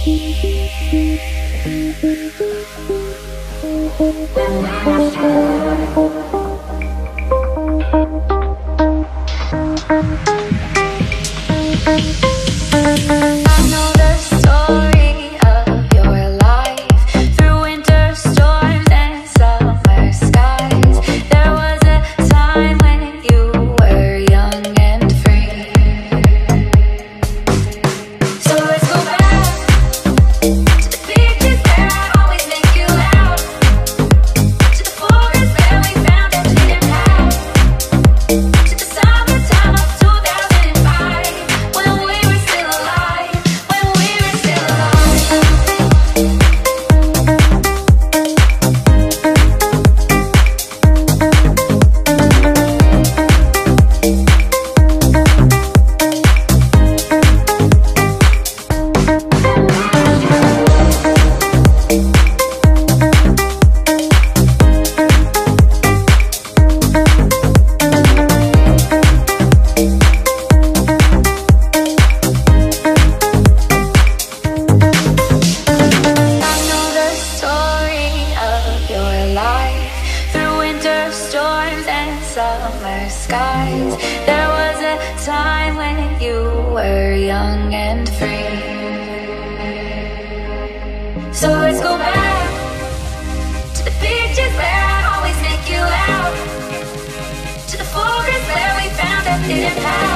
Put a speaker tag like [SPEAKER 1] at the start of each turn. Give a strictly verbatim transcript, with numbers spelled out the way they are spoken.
[SPEAKER 1] summer skies. There was a time when you were young and free. So let's go back to the beaches where I'd always make you laugh, to the forest where we found a hidden path.